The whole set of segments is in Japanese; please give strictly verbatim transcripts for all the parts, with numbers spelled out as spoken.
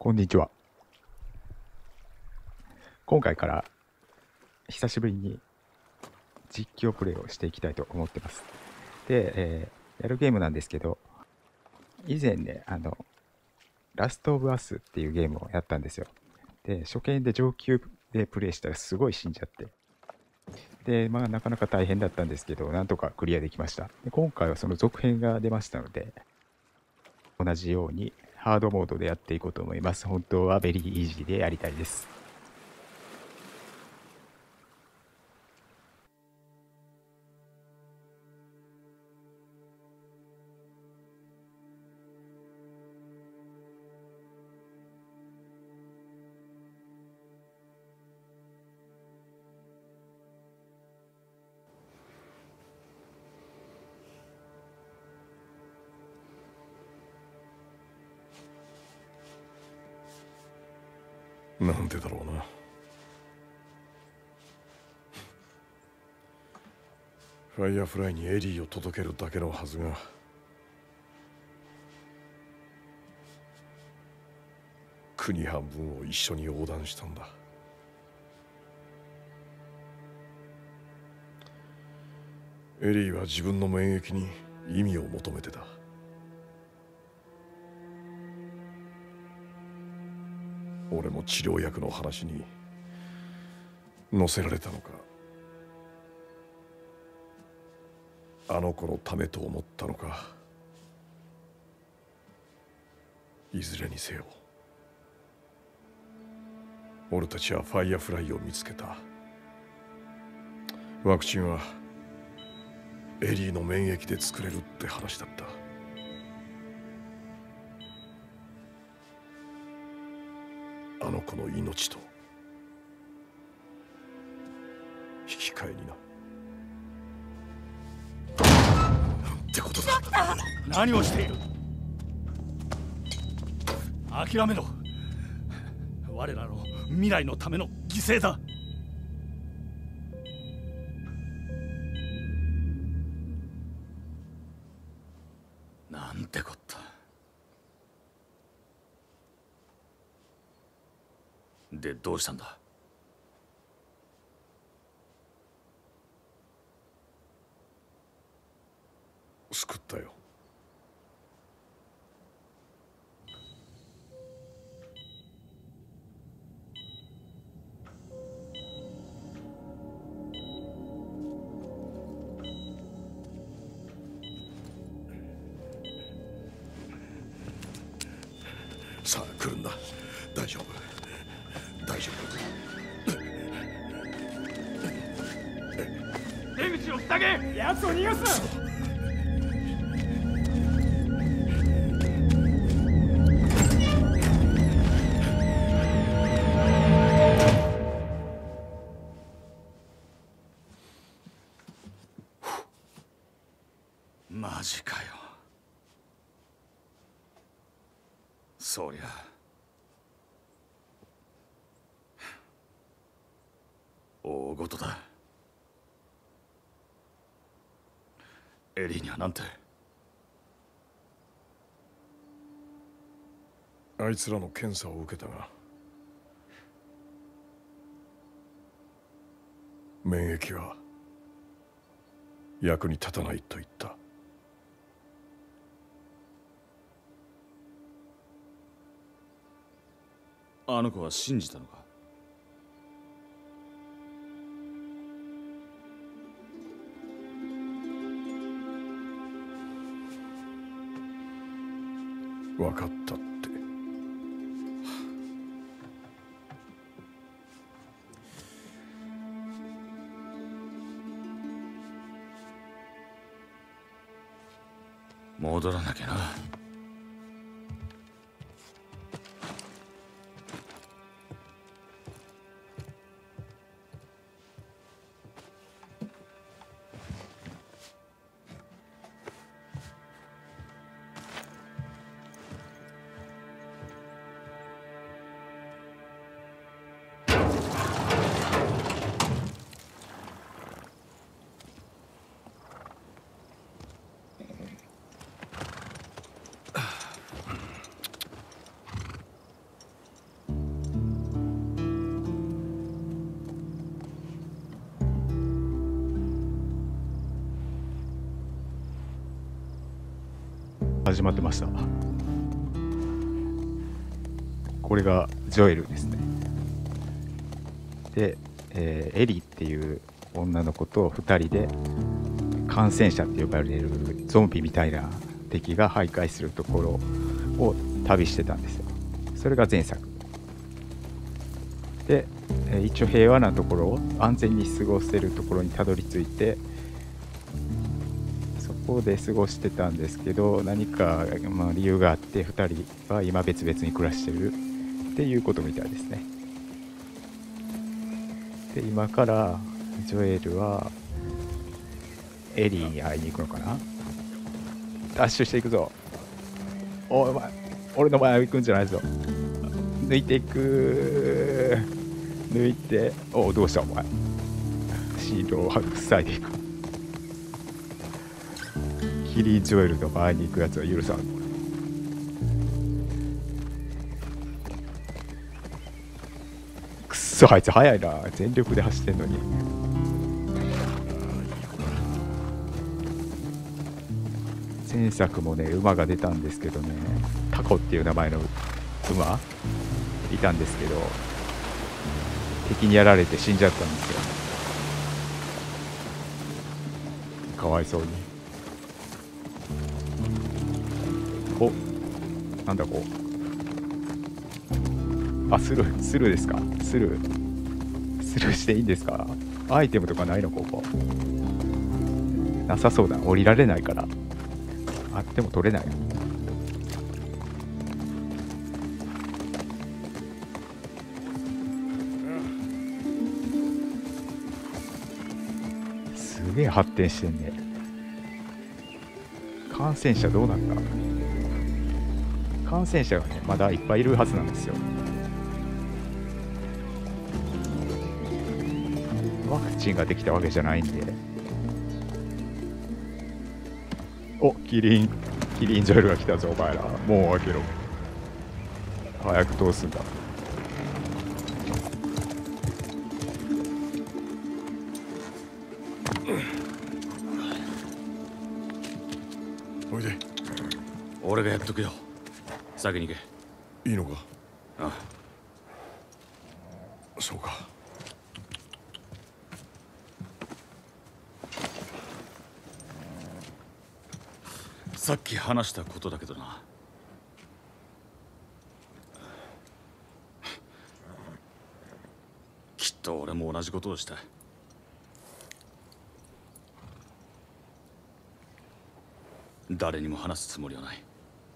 こんにちは。今回から久しぶりに実況プレイをしていきたいと思ってます。で、えーやるゲームなんですけど、以前ね、あの、ラストオブアスっていうゲームをやったんですよ。で、初見で上級でプレイしたらすごい死んじゃって。で、まあなかなか大変だったんですけど、なんとかクリアできました。で今回はその続編が出ましたので、同じようにハードモードでやっていこうと思います。本当はベリーイージーでやりたいです。 なんでだろうな。ファイアフライにエリーを届けるだけのはずが、国半分を一緒に横断したんだ。エリーは自分の免疫に意味を求めてた。俺も治療薬の話に乗せられたのか、あの子のためと思ったのか。いずれにせよ俺たちはファイアフライを見つけた。ワクチンはエリーの免疫で作れるって話だった。あの子の命と引き換えにな。なんてことだ。 何をしている。諦めろ。我らの未来のための犠牲だ。なんてこった。で、どうしたんだ。 救ったよ。さあ来るんだ。大丈夫大丈夫。 出口を塞げ。奴を逃がすな。マジかよ。そりゃ大事だ。エリーにはなんて。 あいつらの検査を受けたが、免疫は役に立たないと言った。 あの子は信じたのか。 分かったって。 戻らなきゃな。 始まってました。これがジョエルですね。で、えーエリーっていう女の子とふたりで感染者って呼ばれるゾンビみたいな敵が徘徊するところを旅してたんですよ。それが前作で、えー一応平和なところを安全に過ごせるところにたどり着いて、そこで過ごしてたんですけど、何か、まあ、理由があってふたりは今別々に暮らしてるっていうことみたいですね。で、今からジョエルはエリーに会いに行くのかな。ダッシュしていくぞ。おい、お前、俺の前を行くんじゃないぞ。抜いていく。抜いて、おお、どうしたお前。進路を塞いでいく。キリンジョエルの前に行くやつは許さん。くっそ、あいつ速いな。全力で走ってんのに。前作もね、馬が出たんですけどね、タコっていう名前の馬いたんですけど、敵にやられて死んじゃったんですよ。かわいそうに。お、なんだこう。あ、スルー、スルーですか。スルー。スルーしていいんですか。アイテムとかないのここ。なさそうだ。降りられないから。あっても取れない。すげえ発展してんね。感染者どうなった。感染者がねまだいっぱいいるはずなんですよ。ワクチンができたわけじゃないんで。お、キリンキリンジョエルが来たぞお前ら。もう開けろ。早くどうすんだ。 おいで。 俺がやっとくよ。先に行け。 いいのか。 ああ、そうか。 さっき話したことだけどな。きっと俺も同じことをした。誰にも話すつもりはない。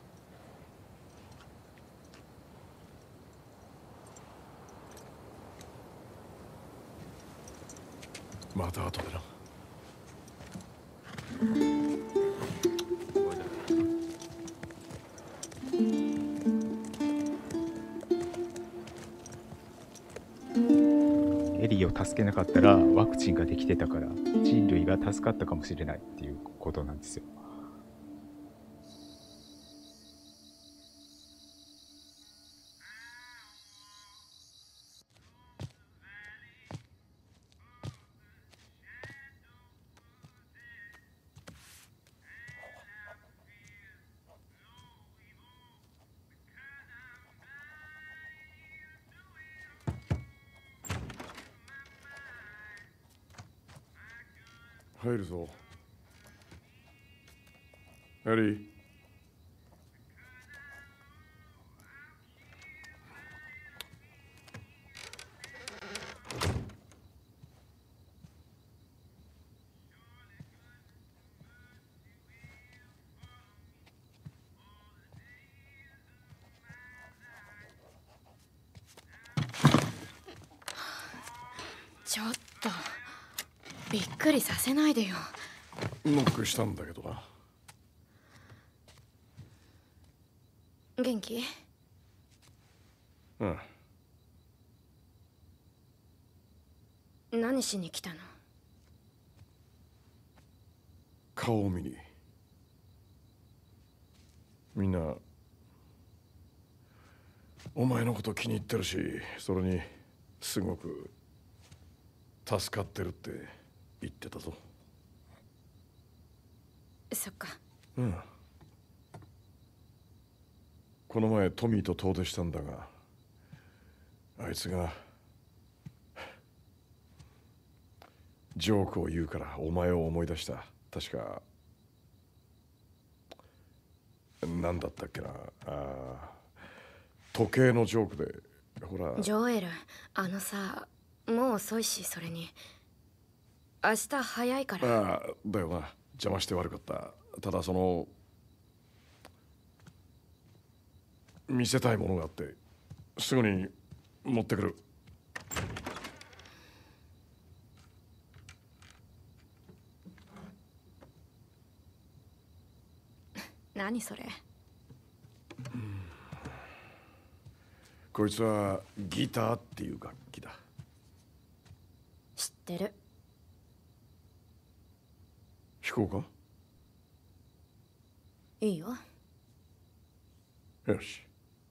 また後でな。 エリーを助けなかったらワクチンができてたから人類が助かったかもしれないっていうことなんですよ。 入るぞ。エリー。 ちょっとびっくりさせないでよ。 ノックしたんだけどな。 元気？ うん。 何しに来たの？ 顔を見に。みんなお前のこと気に入ってるし、それにすごく助かってるって言ってたぞ。 そっか。 うん。 この前トミーと遠出したんだが、あいつがジョークを言うからお前を思い出した。確か何だったっけな。あ、時計のジョークで、ほら。 ジョエル、あのさ、もう遅いし、それに明日早いから。 ああ、だよな。邪魔して悪かった。ただその見せたいものがあってすぐに持ってくる。 何それ？ こいつはギターっていう楽器だ。 知ってる。 弾こうか？ いいよ。 よし。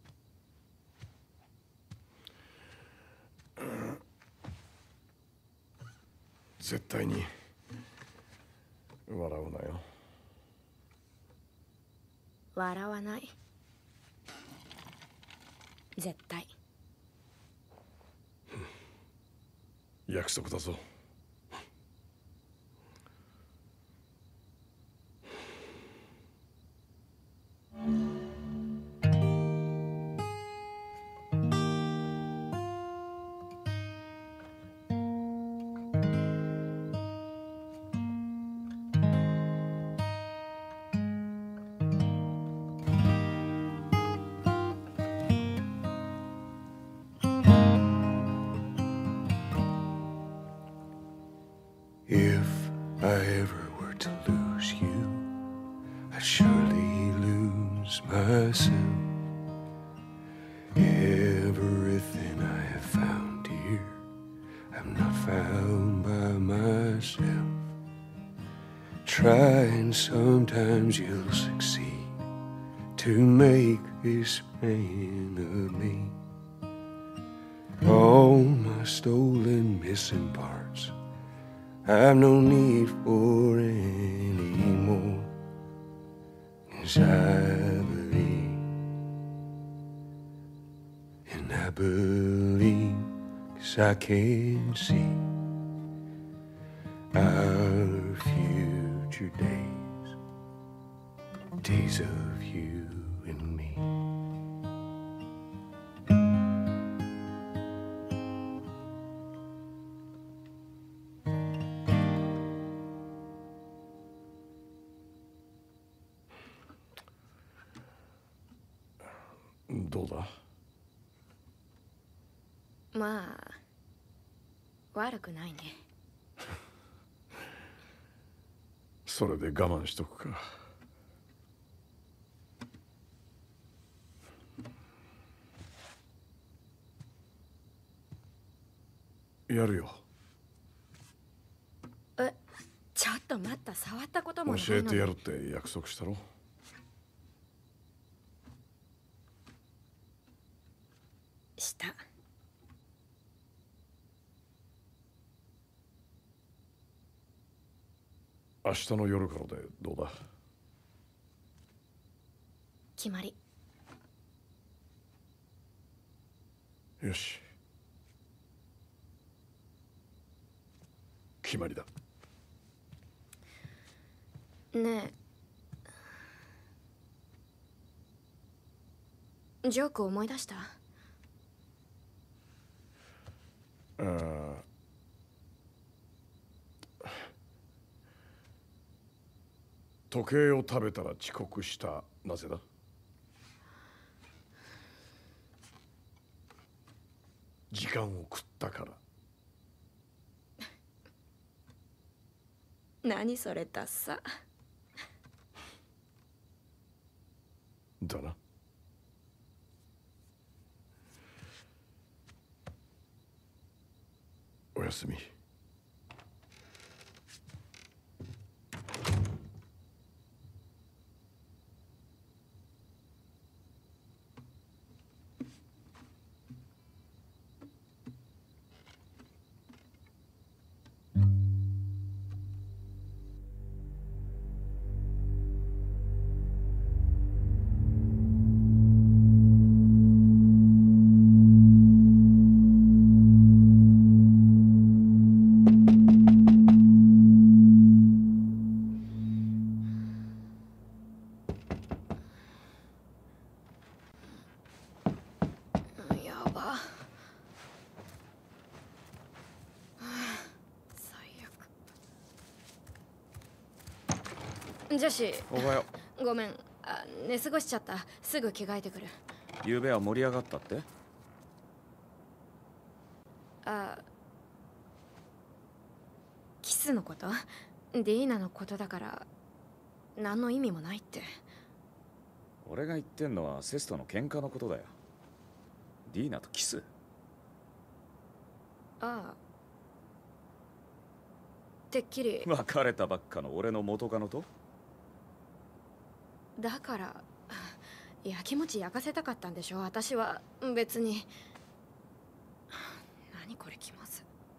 絶対に笑うなよ。 笑わない。絶対。 約束だぞ。 If I ever were to lose you, I'd surely lose myself. Everything I have found here, I'm not found by myself. Try and sometimes you'll succeed to make this man of me. All my stolen missing parts I've no need for any more, 'cause I believe, and I believe 'cause I can see our future days, days of you and me. どうだ？ まあ悪くないね。 それで我慢しとくか。やるよ。 え、ちょっと待った。触ったこともないのに。 教えてやるって約束したろ。 した。 明日の夜からでどうだ？ 決まり。 よし。決まりだ。 ねえ、ジョーク思い出した？ ああ、時計を食べたら遅刻した。なぜだ？時間を食ったから。 何それダッサ。 だな。おやすみ。 ジェシおはよー、ごめん。あ、寝過ごしちゃった。すぐ着替えてくる。 う。昨べは盛り上がったって？ あ、キスのこと？ディーナのことだから何の意味もないって。 俺が言ってんのはセスとの喧嘩のことだよ。ディーナとキス？ ああ、てっきり。 別れたばっかの俺の元カノと？ だからやきもち焼かせたかったんでしょ。私は別に。何これ気まず。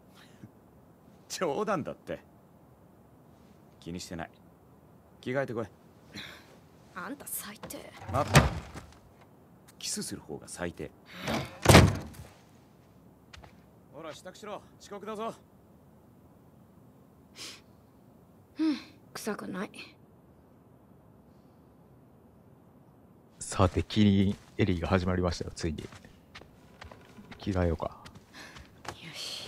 冗談だって。気にしてない。着替えてこい。 あんた最低。 待った。キスする方が最低。ほら支度しろ、遅刻だぞ。 うん、臭くない。 さて、キリンエリーが始まりましたよ、ついに。着替えようか。 よし。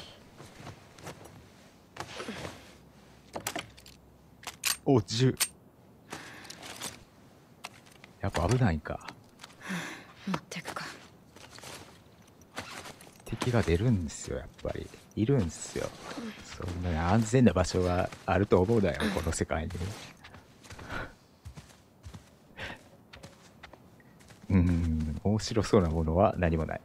お、じゅう。やっぱ危ないんか。 持ってくか。 敵が出るんですよ、やっぱり。いるんですよ。そんなに安全な場所があると思うなよ、この世界に。うーん、面白そうなものは何もない。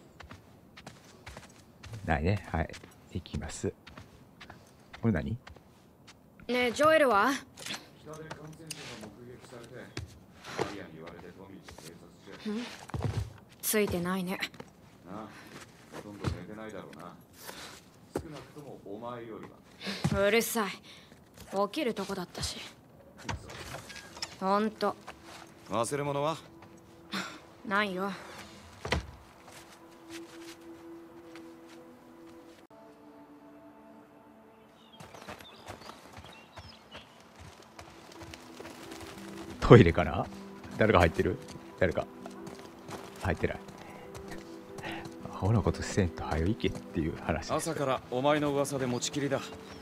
ないね。はい。いきます。これ何？ ねえ、ジョエルは？ 北で感染者が目撃されて、マリアに言われてトミーと警察署へ。 ついてないね。 なあ、ほとんど寝てないだろうな。少なくともお前よりは。 うるさい。起きるとこだったし。ほんと。 忘れ物は？ ないよ。 トイレかな？誰が入ってる？誰か入ってない。アホなことせんと早いけっていう話です。 朝からお前の噂で持ちきりだ。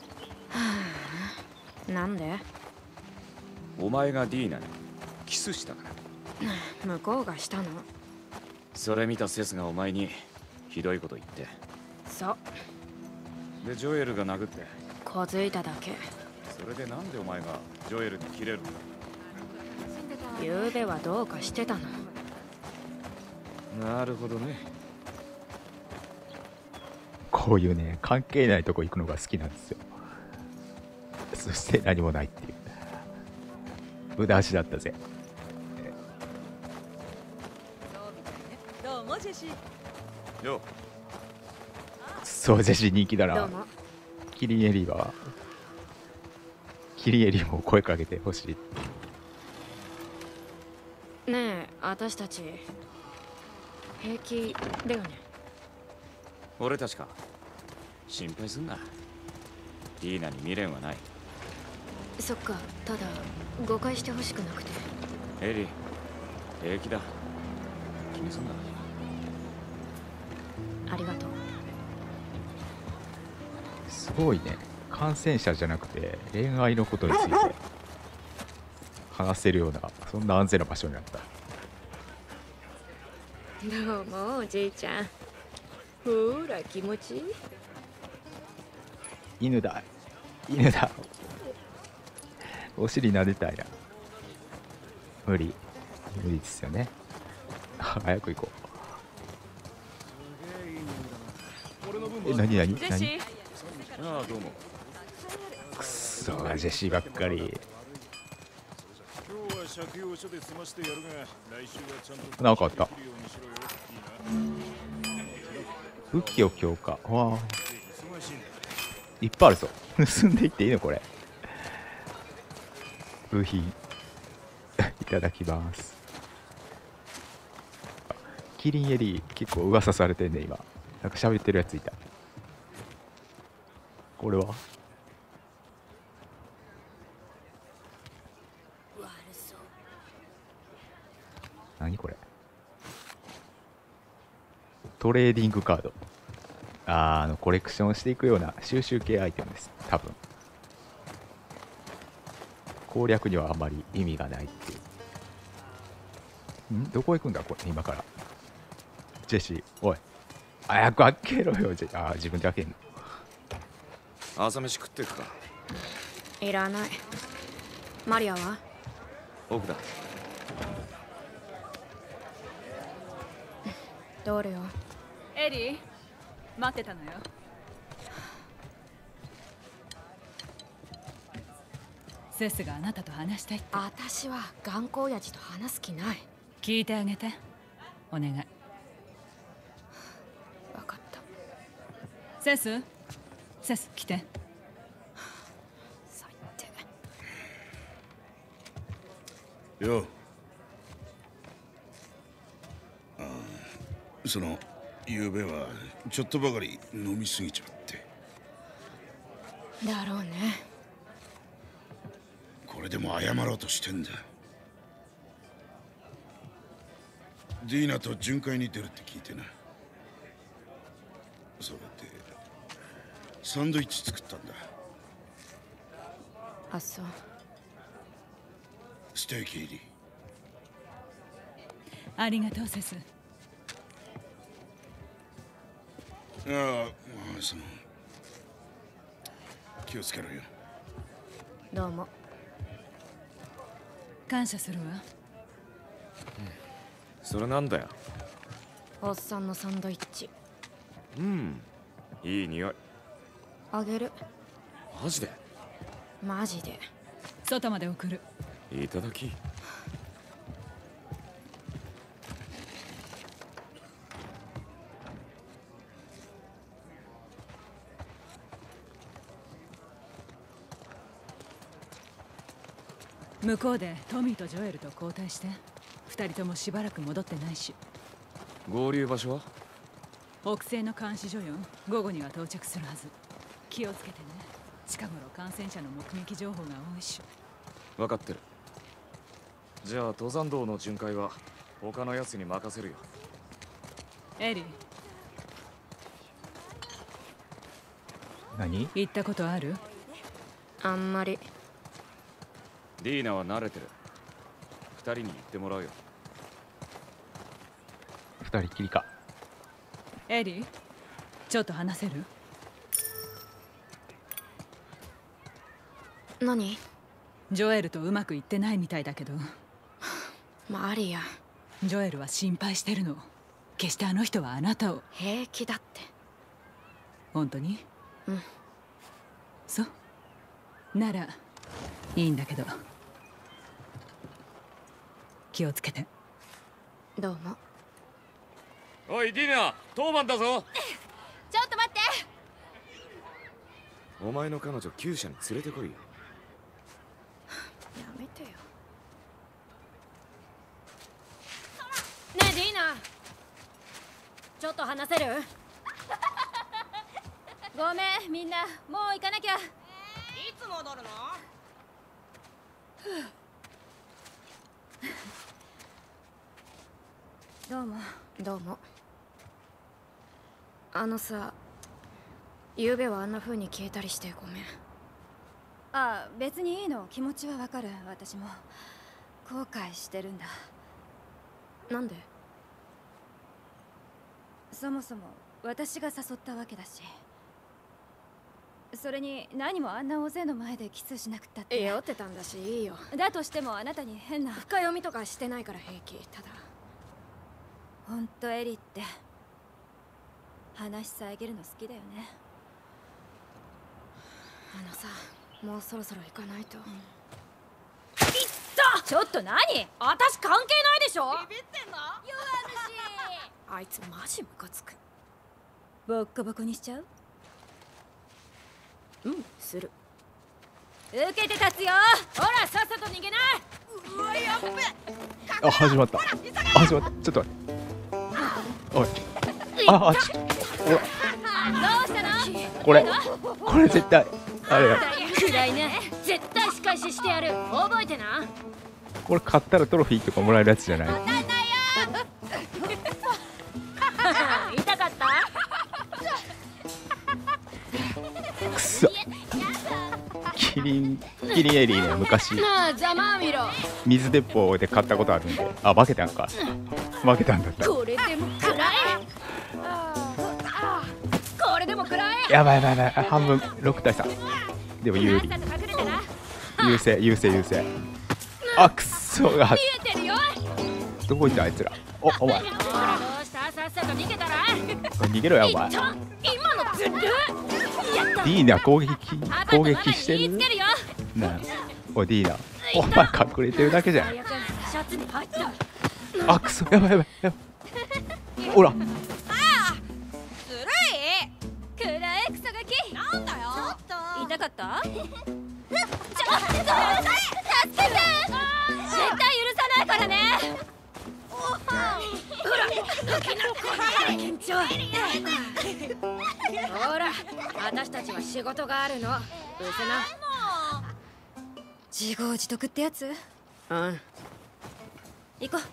なんで？ お前がディーナにキスしたから。 向こうがしたの？ それ見たセスがお前にひどいこと言って。 そうでジョエルが殴って。 小づいただけ。 それでなんでお前がジョエルにキレるんだ？ 昨べはどうかしてたの。 なるほどね。 こういうね、関係ないとこ行くのが好きなんですよ。そして何もないっていう。無駄足だったぜ。 どうもジェシー。 よそう、ジェシー人気だな。 どうも。 キリンエリーはキリンエリーも声かけてほしい。 ねえ、私たち平気だよね。 俺たちか。心配すんな。ディーナに未練はない。 そっか。ただ誤解してほしくなくて。 エリー、平気だ。気にすんな。 ありがとう。 すごいね。感染者じゃなくて恋愛のことについて話せるような、そんな安全な場所になった。 どうもおじいちゃん。ほら気持ちいい。 犬だ犬だ。お尻撫でたいな。無理無理ですよね。早く行こう。え、なになになに？ ああ、どうも。 くっそー、ジェシーばっかり。なんかあった。武器を強化。わあ、いっぱいあるぞ。盗んでいっていいのこれ。部品いただきます。キリンエリー結構噂されてんね今。なんか喋ってるやついた。これは何これ？トレーディングカード。あー、あのコレクションしていくような収集系アイテムです多分。 攻略にはあまり意味がないっていう。んどこ行くんだこれ今から。ジェシー、おい早く開けろよ。ジェあ自分で開けんの。 朝飯食っていくか。 いらない。マリアは奥だ。 どれよ。 エリー待ってたのよ。セスがあなたと話したいって。 私は頑固親父と話す気ない。 聞いてあげてお願い。 分かった。 セスセス来て。 最低。 よああその昨べはちょっとばかり飲みすぎちまって。 だろうね。 これでも謝ろうとしてんだ。ディーナと巡回に出るって聞いてな。そうやってサンドイッチ作ったんだ。 あ、そう。 ステーキ入り。 ありがとうセス。 ああ、まあ、その気をつけろよ。 どうも。 感謝するわ。 それなんだよ。 おっさんのサンドイッチ。 うん、いい匂い。 あげる。 マジで？ マジで。 外まで送る。 いただき。 向こうでトミーとジョエルと交代して。二人ともしばらく戻ってないし。 合流場所は？ 北西の監視所よ。午後には到着するはず。気をつけてね。近頃感染者の目撃情報が多いし。 分かってる。じゃあ登山道の巡回は他のやつに任せるよ。 エリー何？ 行ったことある？ あんまり。 ディーナは慣れてる。二人に言ってもらうよ。 二人きりか。 エリーちょっと話せる？ 何？ ジョエルとうまくいってないみたいだけど。 マリア。 ジョエルは心配してるの。決してあの人はあなたを。 平気だって。 本当に？ うん。 そうならいいんだけど。気をつけて。 どうも。 おいディーナ、当番だぞ。 ちょっと待って。 お前の彼女厩舎に連れてこいよ。 やめてよ。ねえディーナ、ちょっと話せる？ ごめんみんな、もう行かなきゃ。いつ戻るの？ どうも。 どうも。あのさ、昨べはあんな風に消えたりしてごめん。 ああ、別にいいの。気持ちはわかる。私も後悔してるんだ。 なんで？ そもそも私が誘ったわけだし。それに何もあんな大勢の前でキスしなくったって。 酔ってたんだしいいよ。 だとしてもあなたに変な深読みとかしてないから平気。ただほんとエリって話遮るの好きだよね。 あのさ、もうそろそろ行かないと。いったちょっと何？私関係ないでしょ。 ビビってんの？ 弱虫。 あいつマジムカつく。 ボッコボコにしちゃう？ うん、する。 受けて立つよ。ほらさっさと逃げな。 うわやっべ。 あ、始まった。あ、始まった。ちょっと待って。おい。あ、あ、ちょっと。ほら。 どうしたの？ これ。これ絶対。あれや。 暗いね。絶対仕返ししてやる。覚えてな。 これ買ったらトロフィーとかもらえるやつじゃない？ 当たんないよ。 痛かった？ くそ。キリンキリンエリーね、昔なあざまあみろ。 水鉄砲で買ったことあるんで。あ、負けたんか。負けたんだった。 これでも食らえ。これでも食らえ。 やばいやばいやばい、半分ろくたいさんでも有利。優勢優勢優勢。あ、くっそが。 見えてるよ。 どこ行ったあいつら。お、お前ほらどうしたさっさと逃げたら。 逃げろやお前。 今のずる。やった。 ディーナ攻撃攻撃してる言いつけるよ。 なあ。おいディーナ、お前隠れてるだけじゃん。 シャツに入った。 あ、くそ、やばいやばいやばい。ほら。 ずるい。 くらえクソガキ。 なんだよ。ちょっと。 痛かった？ ちょっと。 助けて！絶対許さないからね。 緊張。ほら、私たちは仕事があるの。うせな。 自業自得ってやつ？ うん。 行こう。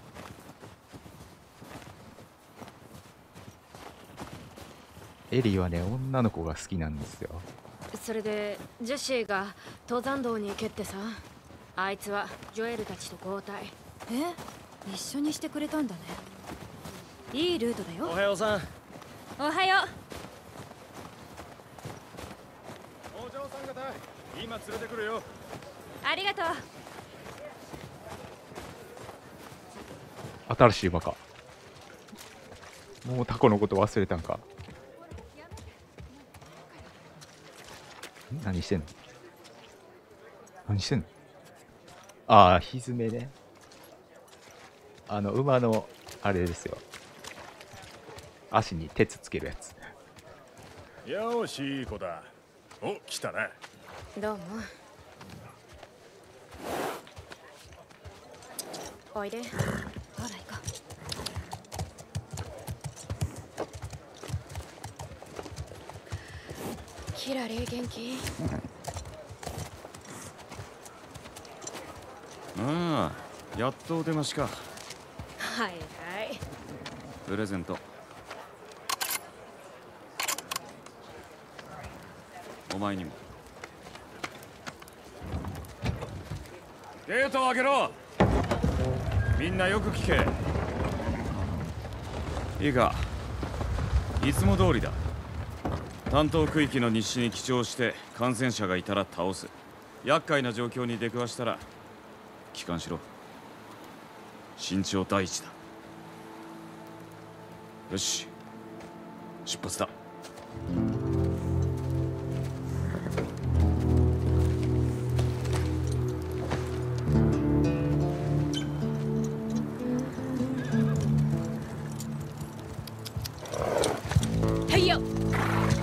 エリーはね、女の子が好きなんですよ。 それでジェシーが登山道に行けってさ。あいつはジョエルたちと交代。 え？一緒にしてくれたんだね。いいルートだよ。 おはようさん。 おはよう。 お嬢さん方、今連れてくるよ。 ありがとう。 新しい馬か。もうタコのこと忘れたんか。何してんの何してんの。ああ、ひずめね。あの馬のあれですよ、足に鉄つけるやつ。 よし、いい子だ。お、来たな。 どうも。おいで。 ほら行こう。キラリー元気？ ああ、やっとお出ましか。 はいはい。 プレゼント。お前にも。ゲートを開けろ。みんなよく聞け。いいか、いつも通りだ。担当区域の西に記帳して感染者がいたら倒す。厄介な状況に出くわしたら帰還しろ。慎重第一だ。よし、出発だ。 はいよ。